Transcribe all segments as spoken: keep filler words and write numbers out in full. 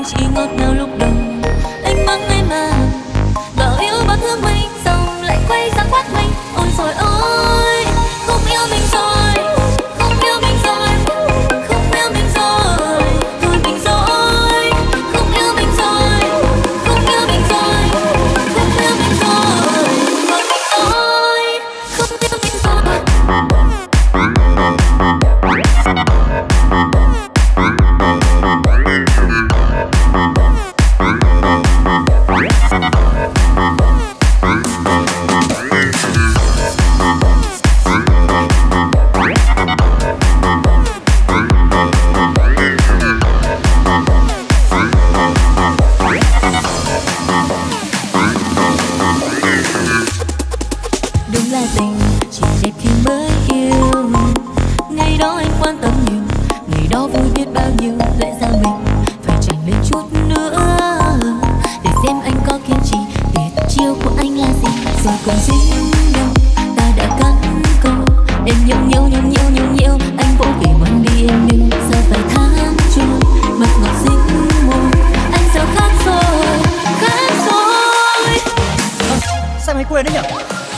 anh chỉ ngọt ngào lúc đầu. Anh mắng em mà bảo yêu bao thương mình, xong lại quay ra quát mình. Ôi rồi ôi, không yêu mình rồi, không yêu mình rồi, không yêu mình rồi, thôi mình rồi, không yêu mình rồi, không yêu mình rồi, không yêu mình rồi, thôi mình rồi, không yêu mình rồi. Đúng là tình chỉ đẹp khi mới yêu. Ngày đó anh quan tâm nhiều, ngày đó vui biết bao nhiêu. Lẽ ra mình phải chẳng lên chút nữa, để xem anh có kiên trì. Tuyệt chiêu của anh là gì? Rồi cùng dính nhau, ta đã cắn câu. Em nhậu nhậu nhậu nhậu nhậu nhậu, anh vỗ về mang đi em yêu. Giờ vài tháng trôi, mật ngọt dính môi. Anh giờ khác rồi, khác rồi. À, sao mày quên đấy nhỉ?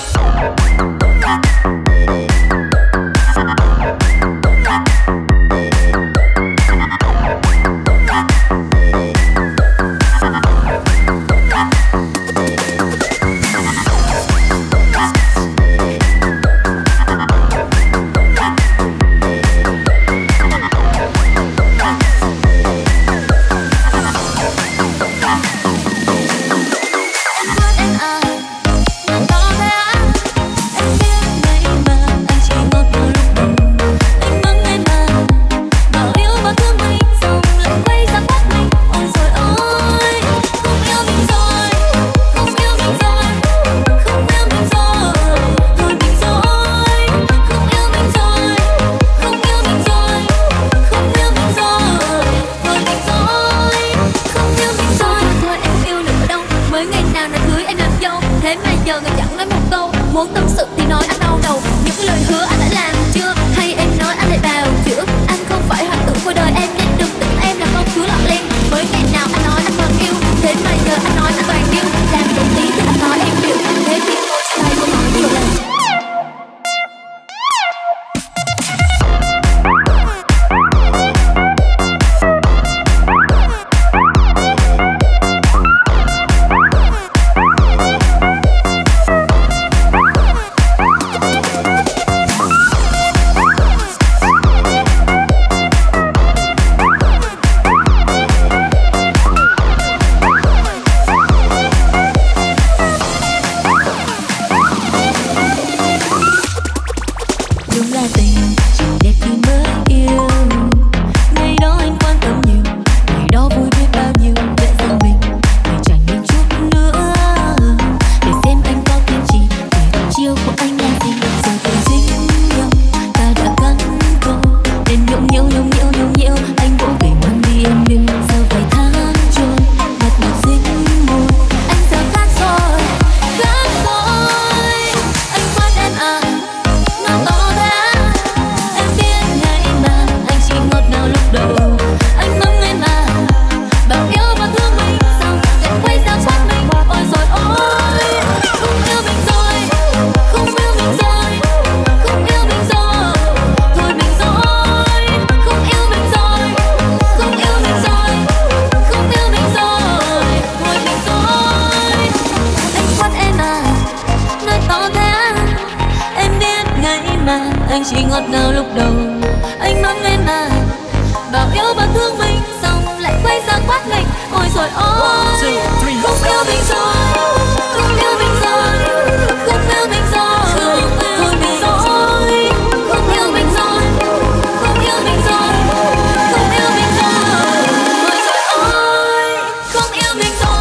Muốn tâm sự thì nói anh đau đầu. Những lời hứa anh đã làm chưa? Hay em nói anh lại bào chữa? Anh không phải hoàng tử của đời em, nên đừng tưởng em là con chúa lọt lên. Mới ngày nào anh nói anh còn yêu, thế mà giờ anh nói anh toàn yêu. Làm một tí thì anh nói em chịu, thế thì thôi sai cô nói nhiều lần. Anh chỉ ngọt ngào lúc đầu, anh mắng em mà bảo yêu và thương mình, xong lại quay sang quát nghịch. Ôi rồi ôi, không yêu mình rồi, không yêu mình rồi, không yêu mình rồi, thôi mình rồi, không yêu mình rồi, không yêu mình rồi, không yêu mình rồi. Ôi rồi ôi, không yêu mình rồi.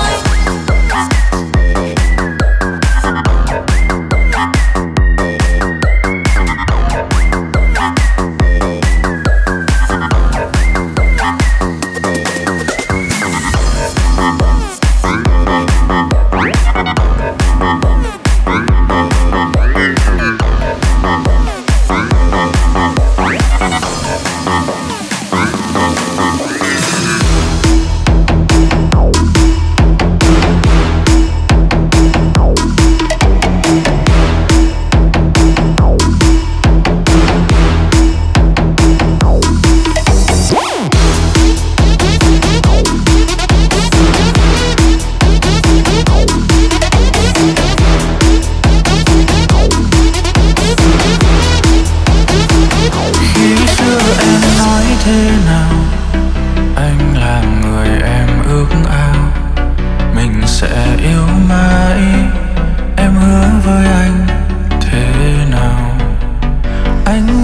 Bye.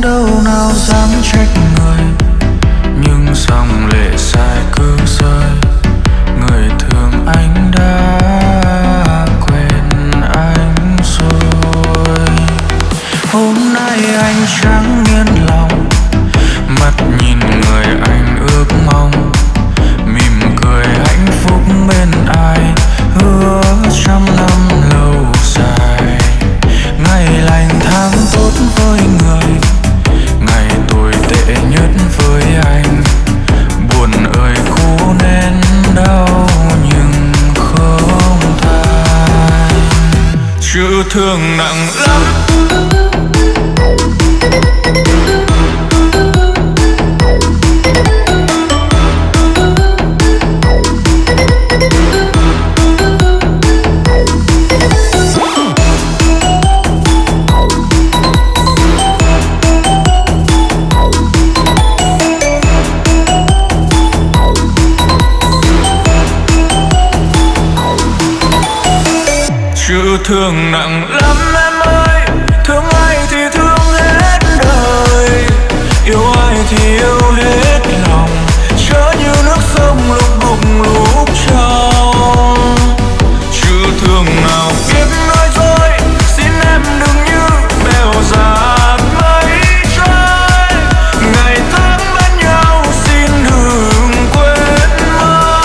đâu nào dám trách người, nhưng dòng lệ dài cứ rơi. Người thương anh đã quên anh rồi. Hôm nay anh chẳng yên lòng, mắt nhìn người anh ước mong, mỉm cười hạnh phúc bên ai, hứa trăm năm lâu dài. Ngày lành tháng tốt với người, ngày tồi tệ nhất với anh. Buồn ơi cố nén đau nhưng không than. Chữ thương nặng lắm. Chữ thương nặng lắm em ơi, thương ai thì thương hết đời, yêu ai thì yêu hết lòng, chớ như nước sông lúc đục lúc trong. Chữ thương nào biết nói dối, xin em đừng như bèo dạt mây trôi. Ngày tháng bên nhau xin đừng quên mau.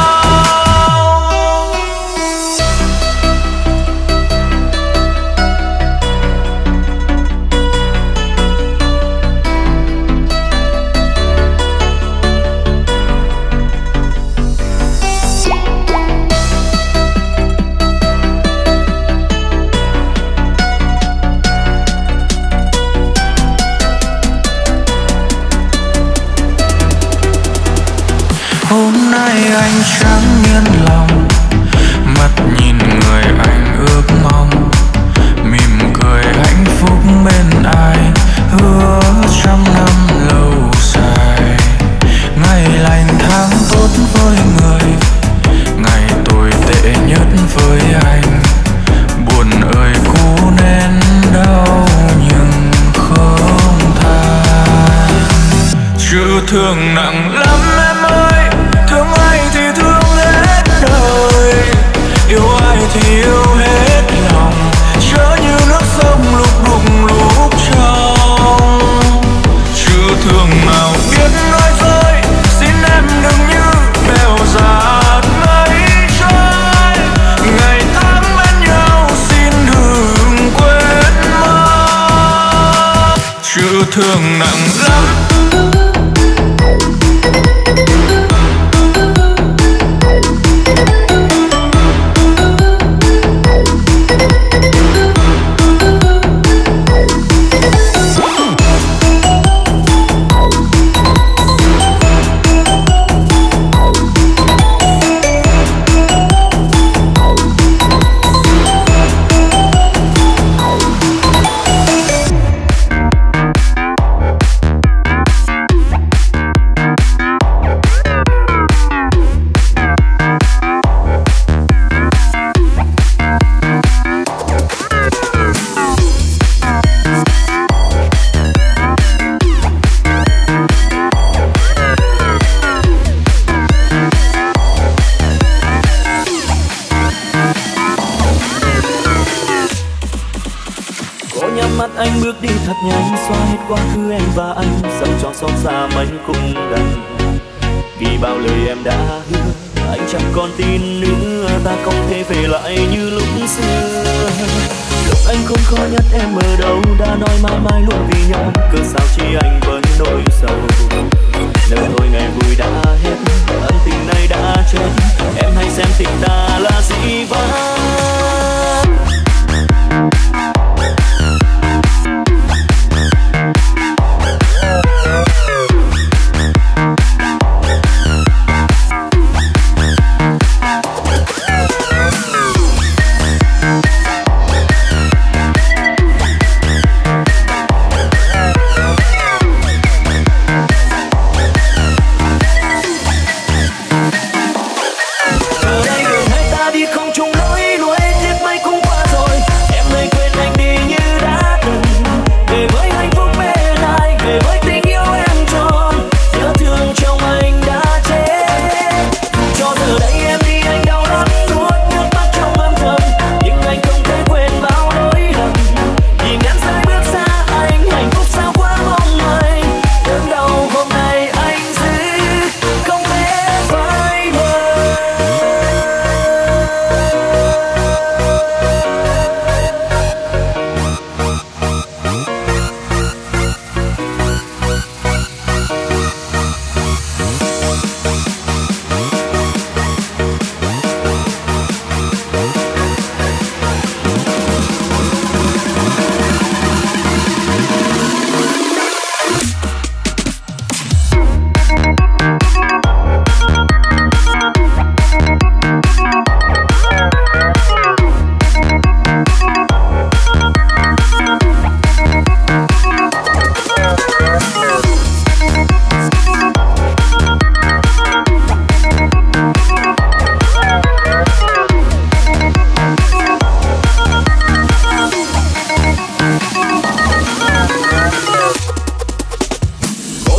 Hôm nay anh chẳng yên lòng, mắt nhìn người anh ước mong, mỉm cười hạnh phúc bên ai, hứa trăm năm lâu dài. Ngày lành tháng tốt với người, ngày tồi tệ nhất với anh. Buồn ơi cố nén đau nhưng không than. Chữ thương nặng lắm em ơi, thương ai thì thương hết đời, yêu ai thì yêu hết lòng, chớ như nước sông lúc đục lúc trong. Chữ thương nào biết nói dối, xin em đừng như bèo dạt mây trôi. Ngày tháng bên nhau xin đừng quên mất. Chữ thương nặng lắm. Anh bước đi thật nhanh, xóa hết quá khứ em và anh, dẫu cho xót xa mấy cũng đành. Vì bao lời em đã hứa, anh chẳng còn tin nữa, ta không thể về lại như lúc xưa. Lúc anh không khó nhất em ở đâu, đã nói mãi mãi luôn vì nhau, cớ sao chi anh với nỗi sầu. Nếu thôi ngày vui đã hết, ân tình này đã chết, em hãy xem tình ta là gì vắng.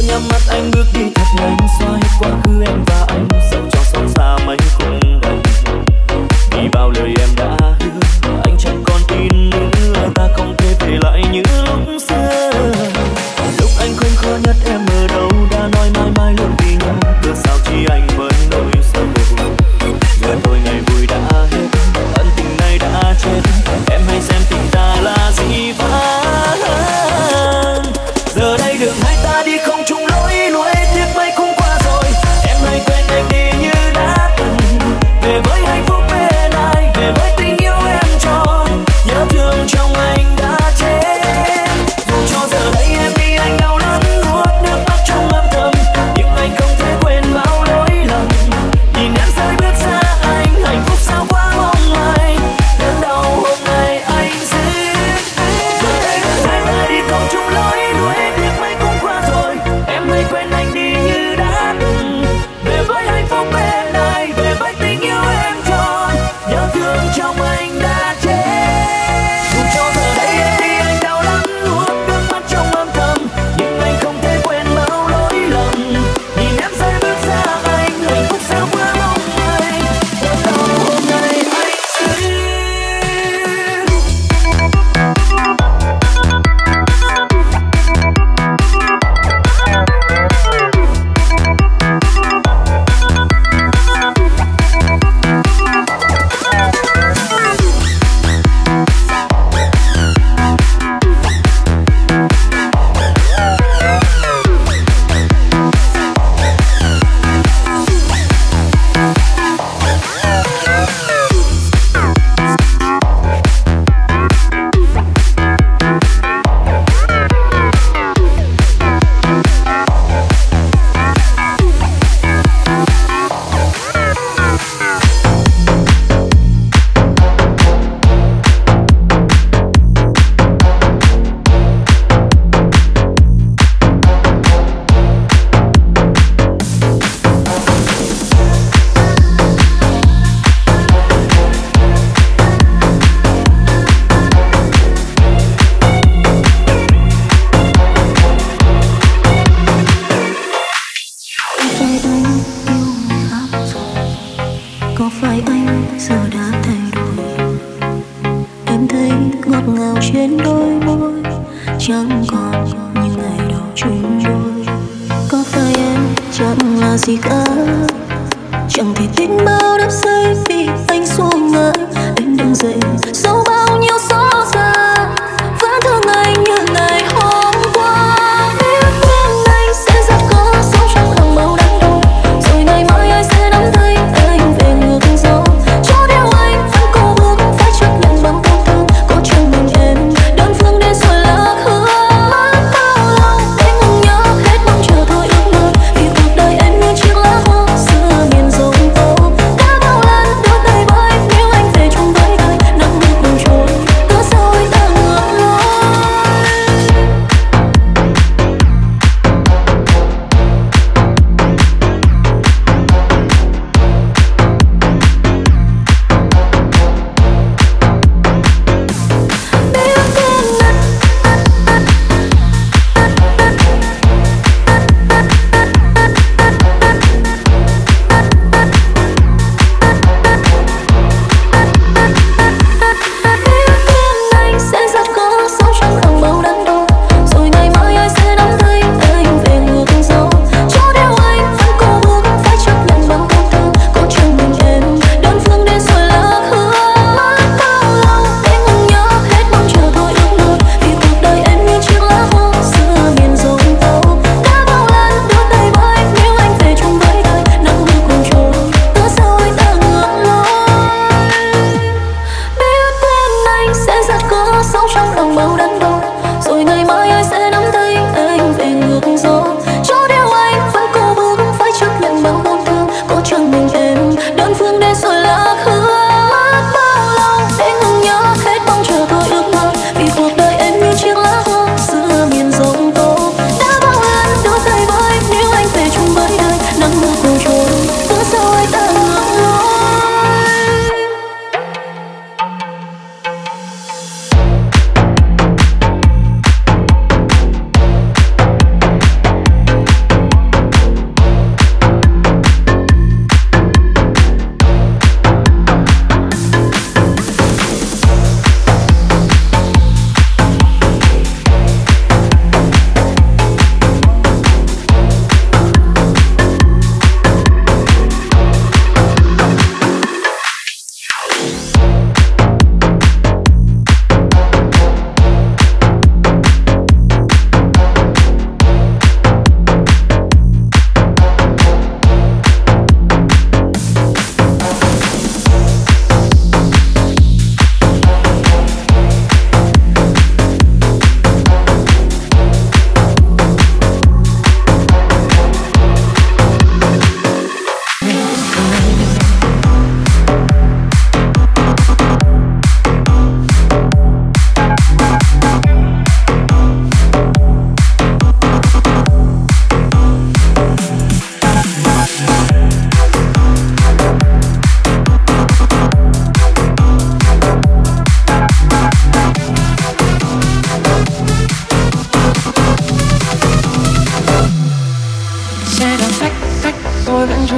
nhắm mắt anh bước đi thật nhanh, xóa hết quá khứ em và anh, dẫu cho xót xa mấy cũng đành. Vì bao lời em đã hứa anh chẳng còn tin nữa, ta không thể về lại như lúc xưa. Lúc anh quên khó nhất em ở đâu, đã nói mãi mãi luôn vì nhau, cớ sao chi anh với nỗi sầu. Vừa thôi ngày vui đã hết, ân tình này đã chết, em hãy xem tình ta là gì vãn. Giờ đây đường hai ta đi không chung lối, lối tiếc mấy cũng qua rồi, em hãy quên anh đi như đã từng. Về với hạnh phúc bên ai, về với tình yêu em tròn, nhớ thương trong anh đã chết. Dù cho giờ đây em đi anh đau lắm, nuốt nước mắt trong âm thầm, nhưng anh không thể quên bao lỗi lầm. Nhìn em rơi bước xa anh, hạnh phúc sao quá mong manh, đớn đau hôm nay anh giữ. Giờ đây đường hai ta đi không chung lối, lối tiếc mấy cũng qua rồi, em hãy quên anh đi như đã từng. Về với hạnh phúc bên ai, về với tình yêu em tròn, nhớ thương trong anh đã chết. Dù cho giờ đây em đi anh đau lắm, nuốt nước mắt trong âm thầm, nhưng anh không thể quên bao lỗi lầm. Nhìn em rơi bước xa anh, hạnh phúc sao quá mong manh, đớn đau hôm nay anh giữ. Có phải anh giờ đã thay đổi? Em thấy ngọt ngào trên đôi môi, chẳng còn như ngày đầu chung đôi. Có phải em chẳng là gì cả, chẳng thể tin bao đắm say vì anh xuống ngã. Anh đứng dậy sau bao nhiêu xót xa, vẫn thương anh như ngày hôm qua. Biết rằng anh sẽ rất khó sống trong lòng bao đắng đau, rồi ngày mai ai sẽ nắm tay anh về ngược gió. Cho theo anh vẫn cố bước phải chấp nhận bằng tình thương, có chẳng mình em đơn phương đến rồi lạc hương. Mất bao lâu để ngừng nhớ hết mong chờ thôi ước mơ, vì cuộc đời em như chiếc lá hoa xưa miền rồng tố. Đã bao lần đưa tay với nếu anh về chung với ai nắng mưa cùng trôi.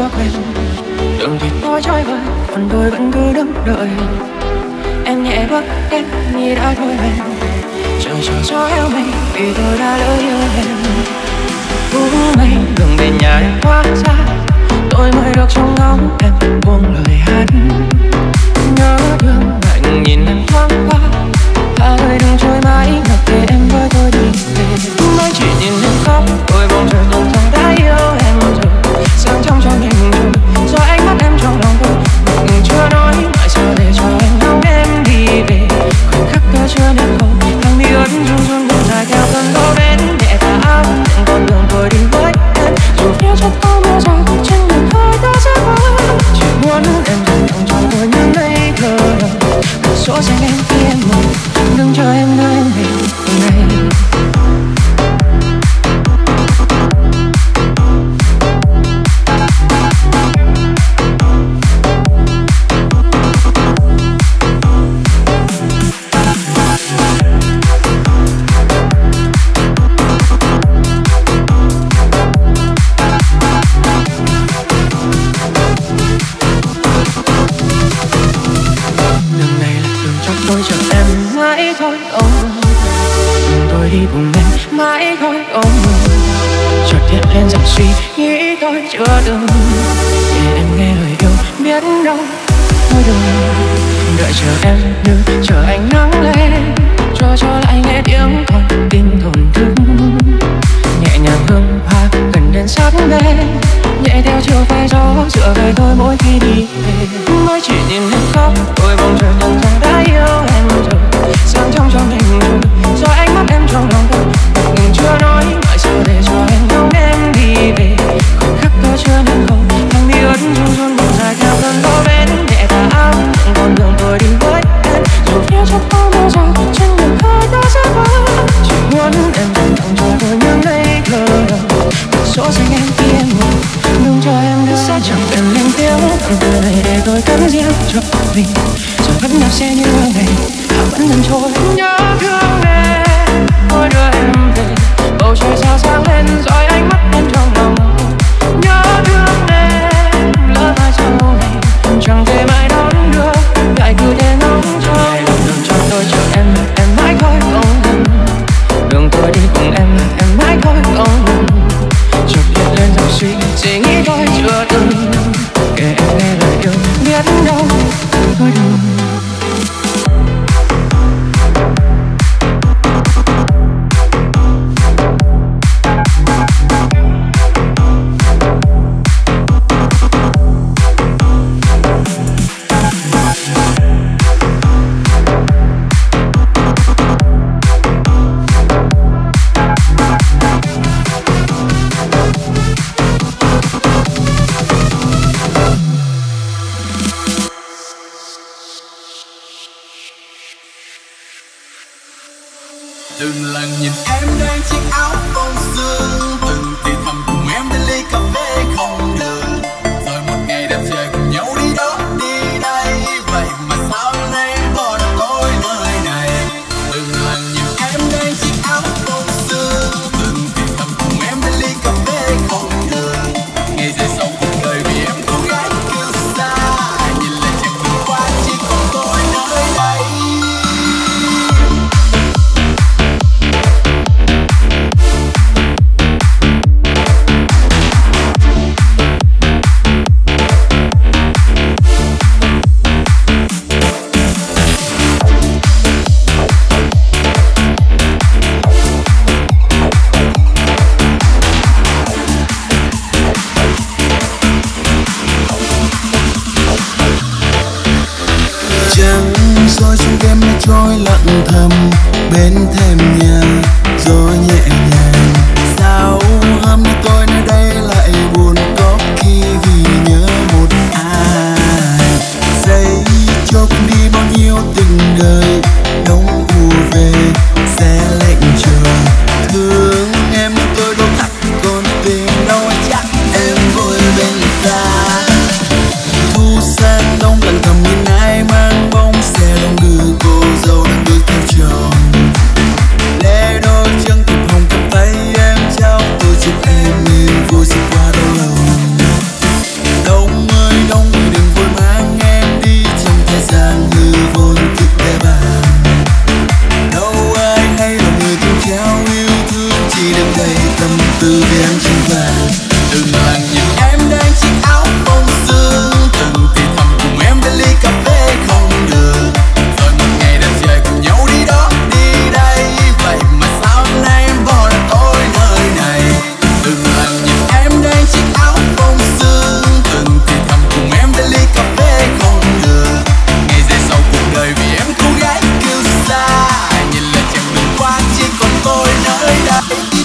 chưa quen. Đường thì tôi trôi vơi, còn tôi vẫn cứ đứng đợi. Em nhẹ bước đến như đã thôi hẹn, chờ chờ cho em mây vì tôi đã lỡ yêu em. Vũ mây đường về nhà em quá xa, tôi mới được trông ngóng em buông lời hát. Nhớ thương lạnh nhìn em thoáng qua, hai người đừng trôi mãi mặc kệ em với tôi đi về. Mới chỉ nhìn em khóc, tôi bỗng trời không thằng đã yêu em rồi. Sáng trong cho mình rồi, do ánh mắt em trong lòng tôi. Mình chưa nói mãi sao để cho anh ngóng em đi về. Khoảnh khắc cơ chưa nên không, thằng đi ướt run run buồn dài theo cơn gió đến nhẹ tà áo. Con đường tôi đi với em, dù phía trước có mưa rào, trên đường hơi ta sẽ qua. Chỉ muốn em dành lòng cho tôi những ngây thơ. Cửa sổ xanh em khi em ngồi, đừng chờ em nơi em về hôm nay. Tôi chờ em mãi thôi ôm, đừng tôi đi cùng em mãi thôi ôm. Chợt hiện lên dòng suy nghĩ tôi chưa từng, để em nghe lời yêu biết đâu thôi đừng. Đợi chờ em như chờ ánh nắng lên, cho cho lại nghe tiếng thôi tim thổn thức. Nhẹ nhàng hương hoa gần đến sát bên, nhẹ theo chiều phai gió dựa về tôi mỗi khi đi về. Mới chỉ nhìn em khóc, tôi bỗng trời nhận ra đã yêu em rồi. Sáng trong cho mình rồi, do ánh mắt em trong lòng tôi. Mình chưa nói mãi sao để cho em ngóng em đi về. Khoảnh khắc cơ chưa nên không, thằng đi ướt run run buồn dài theo cơn gió bên nhẹ tà áo. Con đường tôi đi với em, dù phía trước có mưa rào, trên đường hơi ta sẽ qua. Chỉ muốn em dành lòng cho tôi những ngây thơ. Cửa sổ xanh em khi em ngồi, đừng cho em nữa sẽ chẳng cần lên tiếng. Thằng từ này để tôi cắn riêng cho mình, rồi vẫn đạp xe như bao ngày, à vẫn dần trôi. Nhớ thương em, tôi đưa em về, bầu trời sao sáng lên dõi ánh mắt em trong lòng. Nhớ thương em, lỡ mai sau này chẳng thể mãi đón đưa, lại cứ thế ngóng trông. Đường cho tôi chờ em, em mãi thôi không ngừng. Đường tôi đi cùng em, em mãi thôi không ngừng. Chợt hiện lên dòng suy suy nghĩ tôi chưa từng, kể em nghe lời yêu biết đâu thôi đừng. Từng lần nhìn em đang chiếc áo bông sương, từng thì thầm cùng em đến ly cà phê không đường. Rồi một ngày đẹp trời cùng nhau đi đó đi đây, vậy mà sao nay em bỏ tôi nơi này. Từng lần nhìn em đang chiếc áo bông sương, từng thì thầm cùng em đến ly cà phê không đường. Ngày dài sau cuộc đời vì em cô gái kêu xa, nhìn lại chẳng từng qua chỉ còn tôi nơi đây. Rồi trong đêm mây trôi lặng thầm bên thềm nhà, gió nhẹ nhàng. Sao hôm nay tôi nơi đây lại buồn, có khi vì nhớ một ai. Giây chốc đi bao nhiêu tình đời, đông ùa về sẽ lạnh trời. Thương em tôi đâu thật còn tình đâu, chắc em vui bên ta. Thu sang đông lặng thầm nhìn ai mang bóng xe đông đưa cô dâu đang bước theo chồng. Lê đôi chân thịt hồng cầm tay từ vì anh trở về. Đừng là nhìn em đang chiếc áo bông sương, từng thì thầm cùng em bên ly cà phê không được. Rồi một ngày đã trời cùng nhau đi đó đi đây, vậy mà sao hôm nay em bỏ lại tôi nơi này. Đừng là nhìn em đang chiếc áo bông sương, từng thì thầm cùng em bên ly cà phê không được. Ngày dài sau cuộc đời vì em cô gái kêu xa, nhìn là chẳng đường qua chỉ còn tôi nơi đây.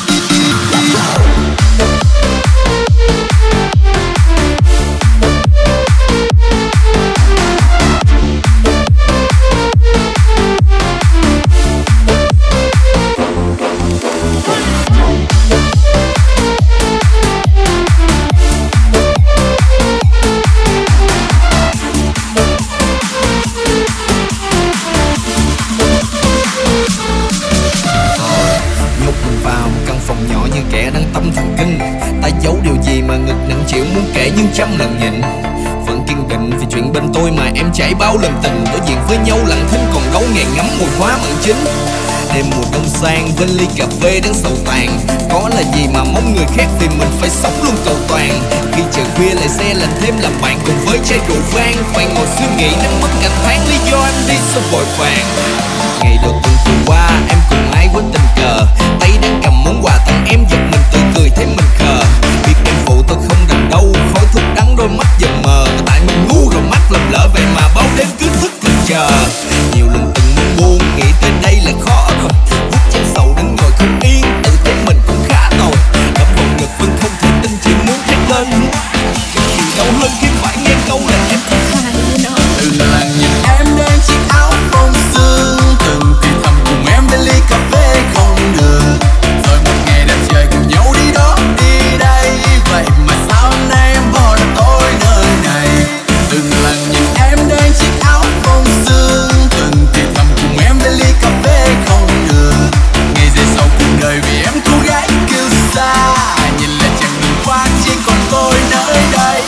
Nhưng trăm lần nhịn vẫn kiên định vì chuyện bên tôi mà em trải bao lần tình. Đối diện với nhau lặng thinh còn đâu ngày ngắm mùi hoa mận chín. Đêm mùa đông sang bên ly cà phê đang sầu tàn, có là gì mà mong người khác vì mình phải sống luôn cầu toàn. Khi trời khuya lại xe lạnh thêm làm bạn cùng với chai rượu vang, phải ngồi suy nghĩ nắng mất cả tháng lý do em đi sao vội vàng. Ngày đầu tuần vừa qua em cùng ai với tình cờ, tay đang cầm món quà tặng em giật mình tự cười thấy mình khờ. Biết em phụ tôi không đành đâu, khói thuốc đắng đôi mắt dần mờ. Tại mình ngu rồi mắt lầm lỡ vậy mà bao đêm cứ thức thức chờ. Nhiều lần từng muốn buông, nghĩ tới đây là khó rồi. Vút chén sầu đứng ngồi không yên, tự thấy mình cũng khá tồi. Đập vào ngực vẫn không thể tin, chỉ muốn thét lên. Gì đau hơn khi phải nghe câu là em không hay nó. Đừng là nhìn em đang chiếc áo bông sương, từng thì thầm cùng em bên ly cà phê không được. Rồi một ngày đẹp trời cùng nhau đi đó đi đây, vậy mà sao hôm nay em bỏ lại tôi nơi này. Đừng là nhìn em đang chiếc áo bông sương, từng thì thầm cùng em bên ly cà phê không được. Ngày dài sau cuộc đời vì em cô gái kêu xa, nhìn lại chẳng đường qua chỉ còn tôi nơi đây.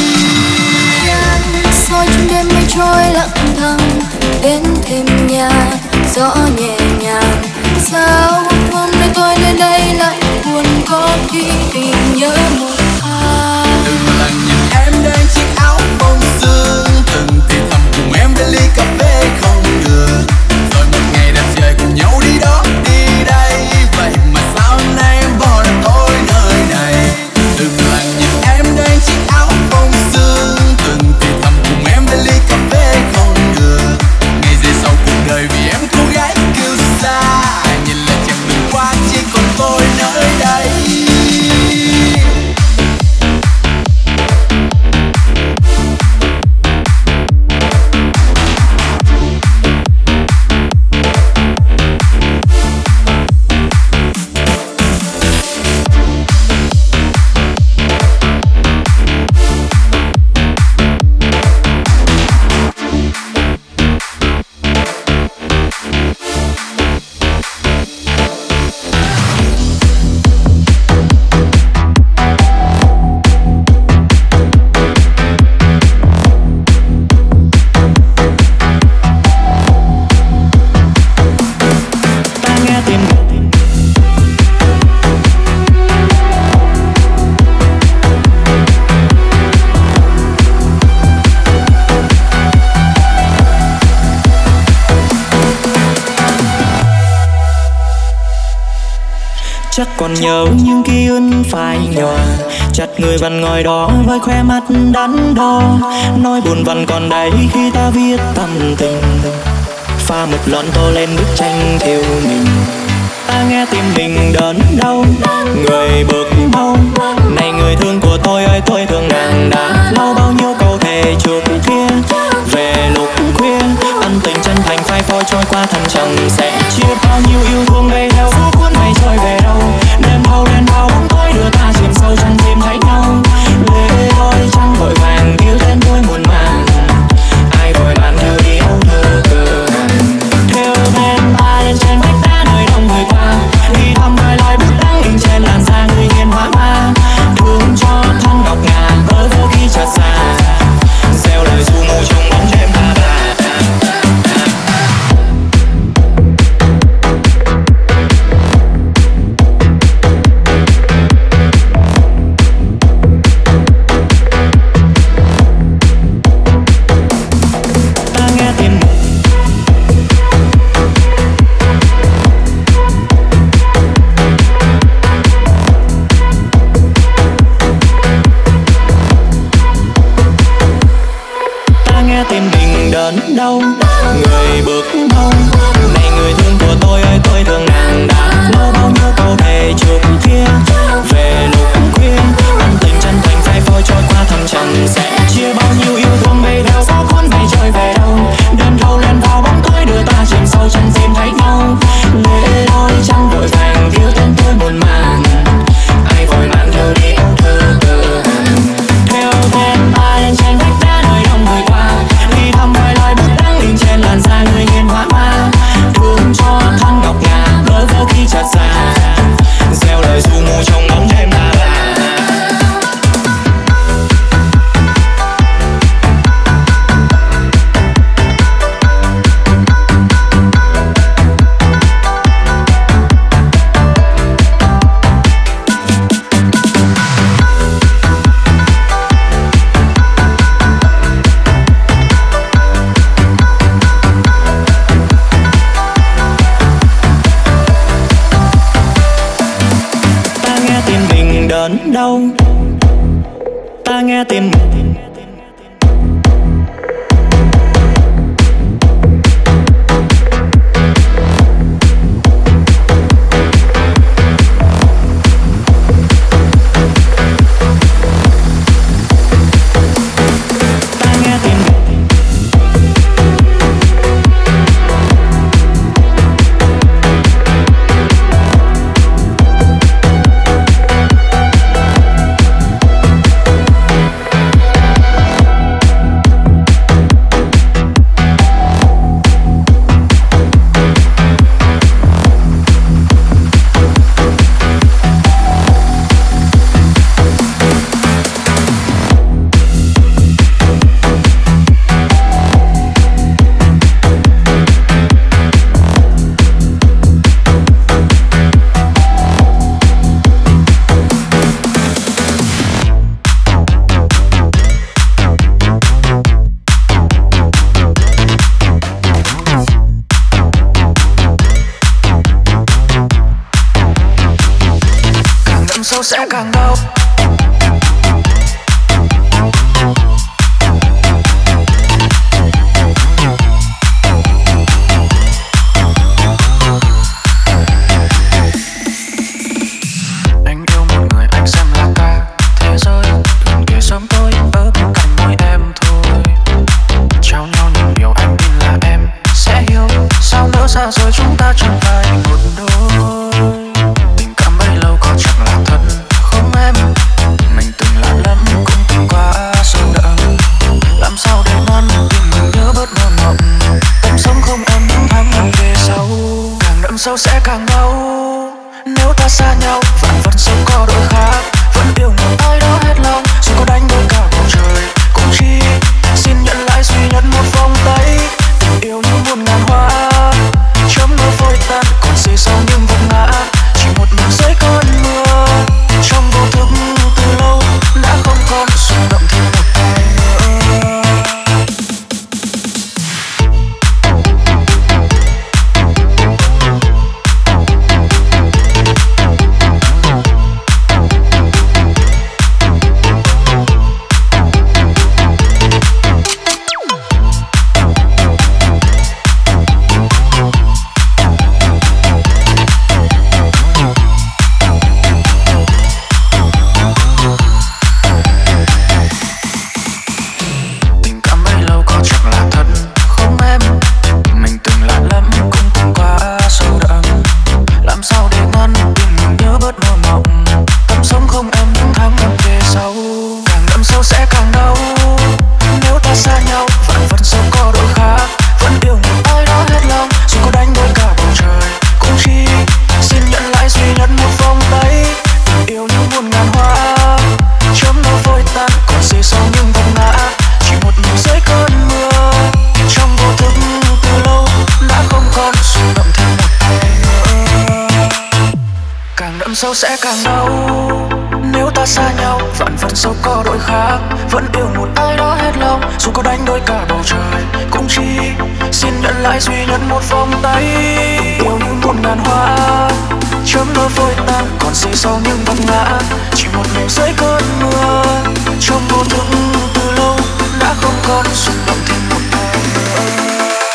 Soi trong đêm mây trôi lặng thầm đến thêm nhà gió nhẹ nhàng. Sao hôm nay tôi nơi đây lại buồn có khi tìm nhớ một ai. Đừng là nhìn em đang chiếc áo bông sương, từng thì thầm cùng em bên ly cà phê không được. Rồi một ngày đẹp trời cùng nhau đi đó đi đây, vậy mà sao hôm nay em bỏ lại tôi nơi này. Đừng là nhìn em đang chiếc áo bông sương, từng thì thầm cùng em bên ly cà phê không được. Ngày dài sau cuộc đời vì em cô gái kêu xa, nhìn lại chẳng đường qua chỉ còn tôi nơi đây. Chắc còn nhớ những ký ức phai nhòa, chặt người vẫn ngồi đó với khoe mắt đắn đo. Nỗi buồn vẫn còn đấy khi ta viết tâm tình, pha một lon tô lên bức tranh theo mình. Ta nghe tim mình đớn đau, người bước mau. Này người thương của tôi ơi, tôi thương nàng đã lâu. Bao nhiêu câu thề trước kia về lúc khuya, ân tình chân thành phai phôi trôi qua thân chẳng sẽ chia. Bao nhiêu yêu thương bay theo gió cuốn mây trôi về đâu, đêm thâu đen bao bóng tối đưa ta chìm sâu trong tim thấy nhau. Lệ đôi trăng vội vàng cứu tên tôi muộn màng, ai vội bàn theo đi âu thơ cơ hàn. Theo bên ta lên trên vách đá nơi đông người qua, đi thăm vài lời bức đắng in trên làn da người hiền hóa hoa. Thương cho thân ngọc ngà bơ vơ khi chợt xa, gieo lời du mù trong bóng đêm ta bà. đớn đau. Ta nghe tim sâu sẽ càng đau. Anh yêu một người anh xem là cả thế giới, gần kề sớm tối ở bên cạnh mỗi em thôi. Trao nhau những điều anh tin là em sẽ hiểu, sao lỡ xa rồi chúng ta chẳng phải một đôi. Tình cảm bấy lâu có chẳng là thật không em, mình từng lạ lắm cũng từng qua sâu đậm. Làm sao để ngoan tim mình nhớ bớt mơ mộng, tâm sống không em những tháng năm về sau. Càng đậm sâu sẽ càng đau, nếu ta xa nhau vạn vật sống có đổi khác. Vẫn yêu một ai đó hết lòng, dù có đánh đôi cả bầu trời cũng chỉ xin nhận lại duy nhất một vòng tay. Tình yêu như muôn ngàn hoa chấm mưa vội tan, còn gì sau những vấp ngã, chỉ một mình dưới cơn mưa. Trong vô thức từ lâu đã không còn rung động thêm một tay nữa. Sâu sẽ càng đau, nếu ta xa nhau vạn vật sâu có đổi khác. Vẫn yêu một ai đó hết lòng, dù có đánh đôi cả bầu trời cũng chỉ xin nhận lại duy nhất một vòng tay. Yêu như muôn ngàn hoa chớm nở vội tan, còn gì sau những vấp ngã, chỉ một mình dưới cơn mưa. Trong vô thức từ lâu đã không còn rung động thêm một tay nữa.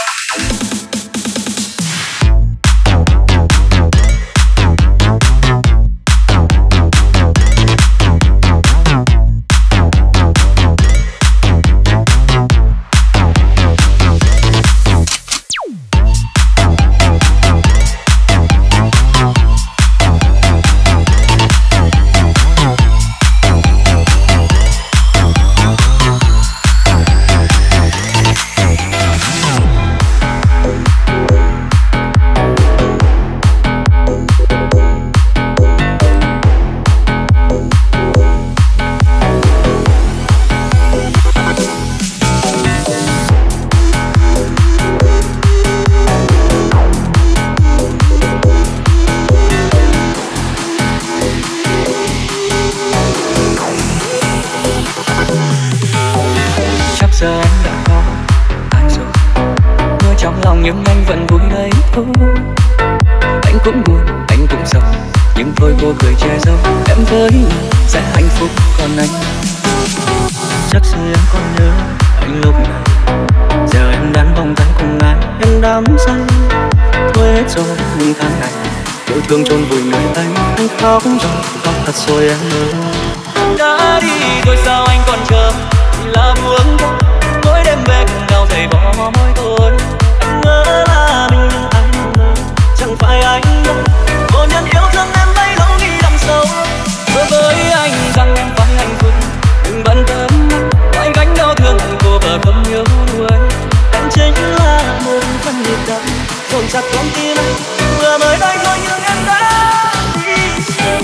Giờ anh đã có ai rồi, mưa trong lòng nhưng anh vẫn vui đấy thôi. Anh cũng buồn, anh cũng sầu, nhưng thôi cô cười che giấu em với nhau. sẽ hạnh phúc. Còn anh chắc gì em còn nhớ anh lúc này. Giờ em đang vòng tay cùng ai, em đắm say thôi hết rồi những tháng ngày yêu thương chôn vùi nơi ấy. Anh khóc rồi, khóc thật rồi em ơi. Đã đi rồi sao anh còn chờ, chỉ là buông thôi. Mỗi đêm về cùng nhau giày vò môi thôi. Anh ngỡ là mình nhưng anh ngờ chẳng phải anh đâu. Vô nhân yêu thương em bấy lâu nghĩ đằng sâu. Hứa với anh rằng em phải hạnh phúc, đừng bận tâm phải gánh đau thương hận cô và không yêu đuổi. Em chính là một phần nhịp đập dồn chặt con tim anh. Vừa mới đây thôi nhưng em đã đi sớm.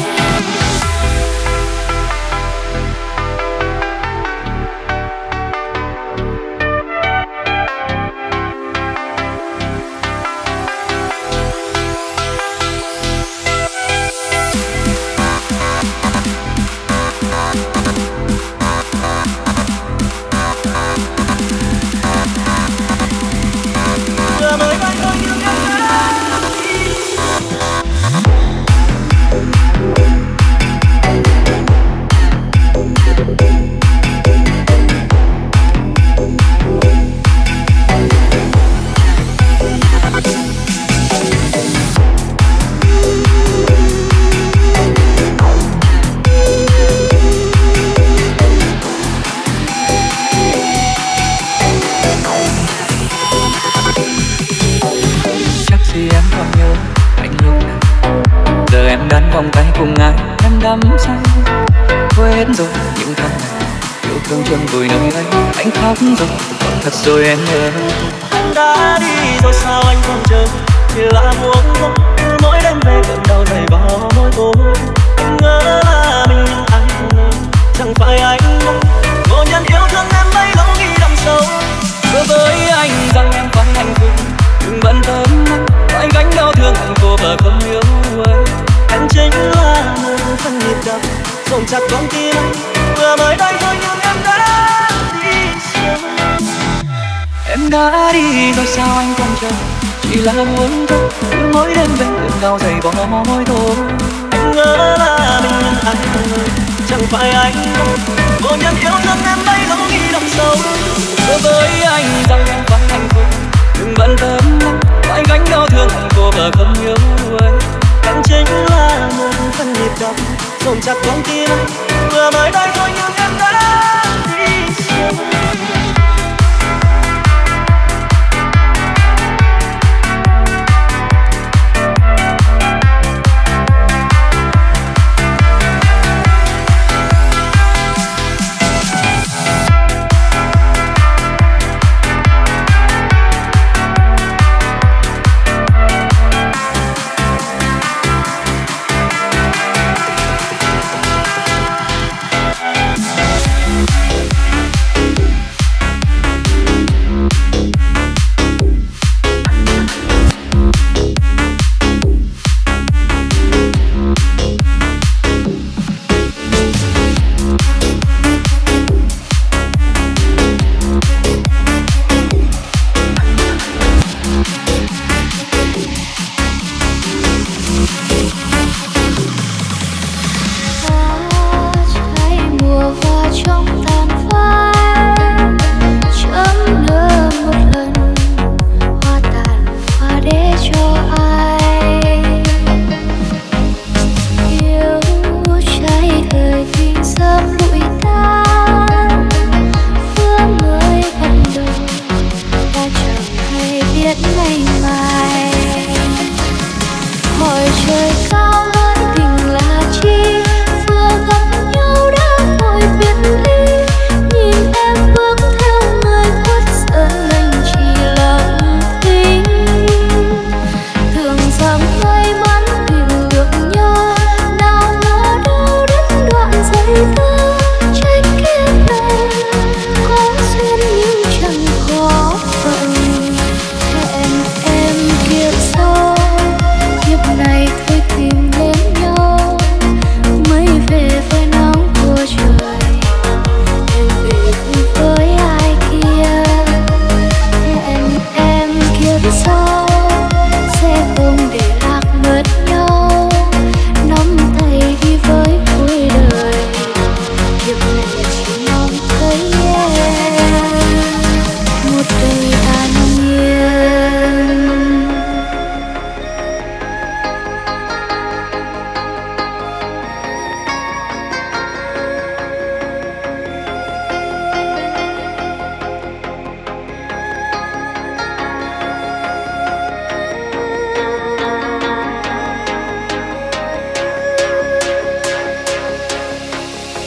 vòng tay cùng ai em đắm say, quên rồi những tháng ngày yêu thương chôn vùi nơi ấy. Anh khóc rồi, thật rồi em ơi. Anh đã đi rồi sao anh còn chờ, chỉ là muốn thôi. Mỗi đêm về cơn đau dày vào môi tôi. Anh ngỡ là mình nhưng anh ngờ chẳng phải anh đâu. Vô nhân yêu thương em bấy lâu nghĩ đằng sâu. Hứa với anh rằng em phải hạnh phúc, đừng bận tâm phải gánh đau thương hận cô và không yêu anh. Anh chính là một phần nhịp đập dồn chặt con tim anh. Vừa mới đây thôi nhưng em đã đi sớm. Em đã đi rồi sao anh còn chờ, chỉ là muốn thôi. Cứ mỗi đêm về cơn đau dày vào môi thôi. Anh ngỡ là mình nhưng anh ngờ chẳng phải anh đâu. Vô nhân yêu thương em bấy lâu nghĩ đằng sâu. Hứa với anh rằng em phải hạnh phúc, đừng bận tâm phải gánh đau thương hận cô và không yêu anh. Anh chính là một phần nhịp đập dồn chặt con tim anh. Vừa mới đây thôi nhưng em đã đi sớm.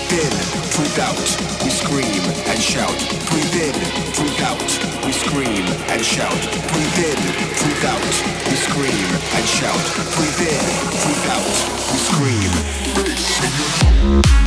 Breathe in, breathe out, we scream and shout. Breathe in, breathe out, we scream and shout. Breathe in, breathe out, we scream and shout. Breathe in, breathe out, we scream.